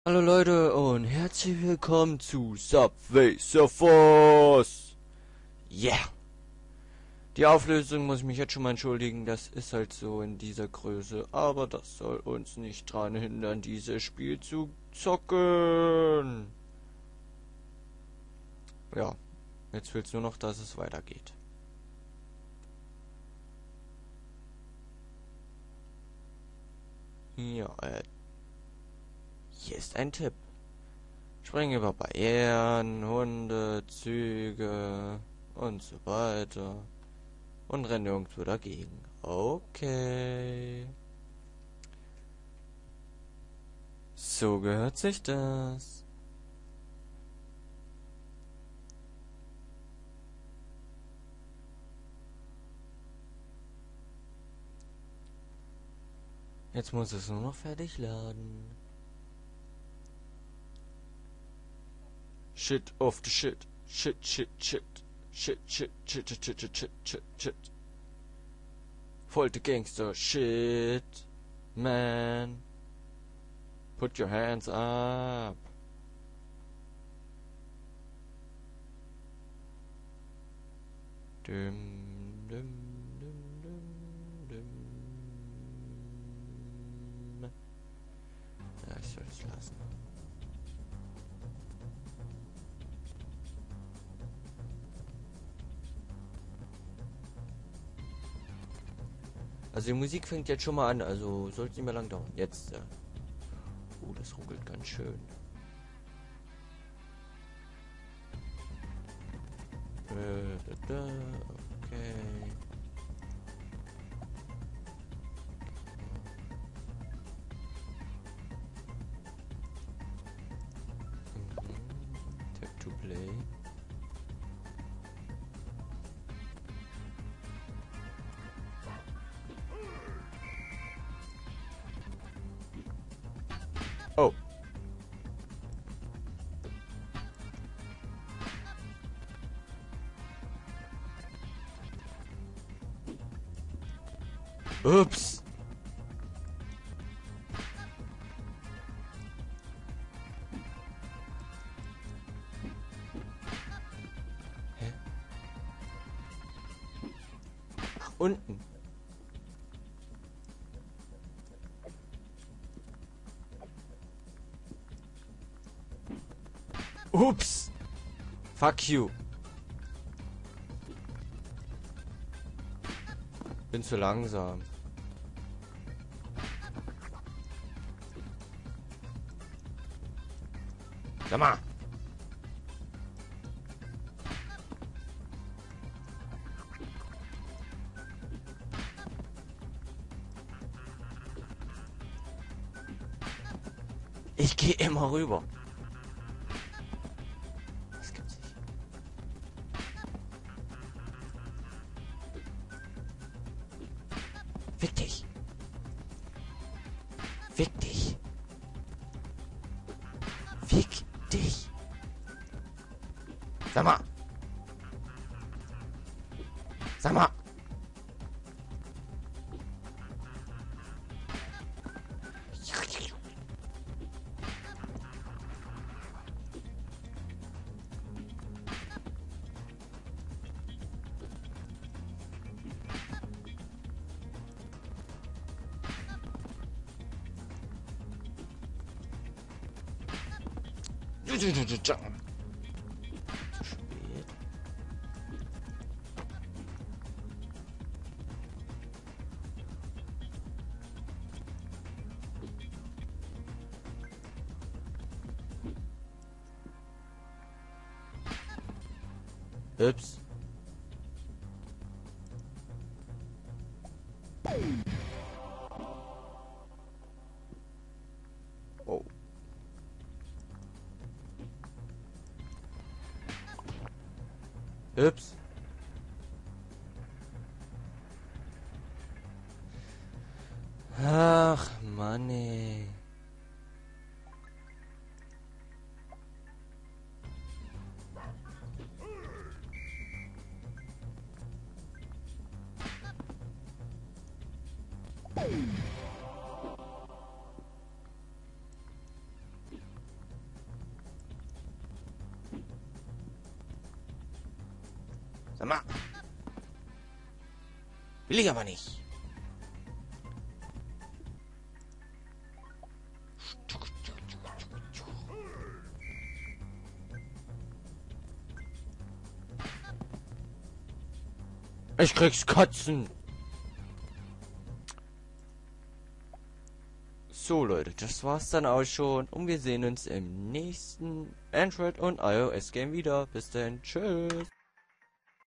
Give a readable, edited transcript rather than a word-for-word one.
Hallo Leute und herzlich willkommen zu Subway Surfers. Yeah! Die Auflösung muss ich mich jetzt schon mal entschuldigen, das ist halt so in dieser Größe, aber das soll uns nicht dran hindern, dieses Spiel zu zocken. Ja, jetzt will's nur noch, dass es weitergeht. Ja, hier ist ein Tipp. Springen über Barrieren, Hunde, Züge und so weiter. Und renne irgendwo dagegen. Okay. So gehört sich das. Jetzt muss es nur noch fertig laden. Shit of the shit. Shit, shit, shit. Shit, shit, shit, shit, shit, shit, shit, shit, shit. Voll the gangster shit. Man. Put your hands up. Dum, dum, dum, dum, dum. Ja, ich soll es lassen. Also die Musik fängt jetzt schon mal an, also sollte nicht mehr lang dauern. Jetzt. Das ruckelt ganz schön. Okay. Tap to play. Oh. Ups. Hä? Ach, unten. Ups. Fuck you. Bin zu langsam. Sag mal. Ich gehe immer rüber. Das gibt's nicht. Fick dich. Fick dich. Fick dich. Sag mal. Sag mal. Zu spät. Ups. Oh. Ups. Ach, Mann, ey. Sag mal. Will ich aber nicht. Ich krieg's kotzen. So Leute, das war's dann auch schon und wir sehen uns im nächsten Android und iOS Game wieder. Bis dann, tschüss.